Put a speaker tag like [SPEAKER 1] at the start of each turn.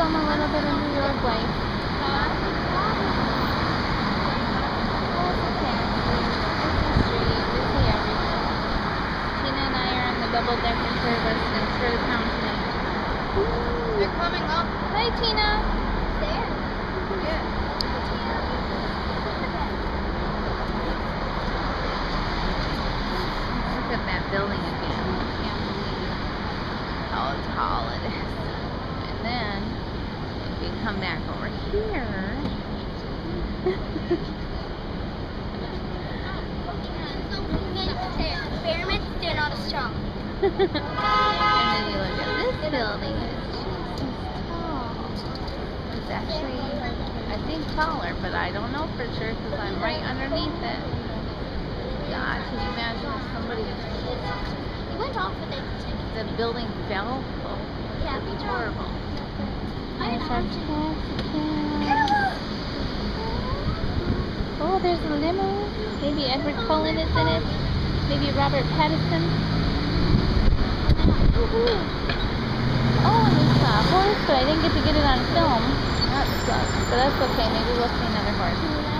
[SPEAKER 1] film a little bit of New York life. Tina and I are on the double-decker service for the town tonight.
[SPEAKER 2] They're coming up.
[SPEAKER 1] Hi, Tina.
[SPEAKER 2] There. Yeah.
[SPEAKER 1] Look at that building again. I can't believe how tall it is. And then, if you come back over here...
[SPEAKER 2] They're not as strong.
[SPEAKER 1] And then you look at this building, it's just as tall. It's actually, I think, taller, but I don't know for sure because I'm right underneath it. God, can you imagine if somebody,
[SPEAKER 2] It went off with it.
[SPEAKER 1] the building fell? Oh,
[SPEAKER 2] Yeah,
[SPEAKER 1] that'd be horrible.
[SPEAKER 2] I
[SPEAKER 1] There's our taxi. Oh, there's a limo. Maybe Edward Cullen is in it. Maybe Robert Pattinson. Oh, and this horse, but I didn't get to get it on film. That sucks, but that's okay. Maybe we'll see another horse.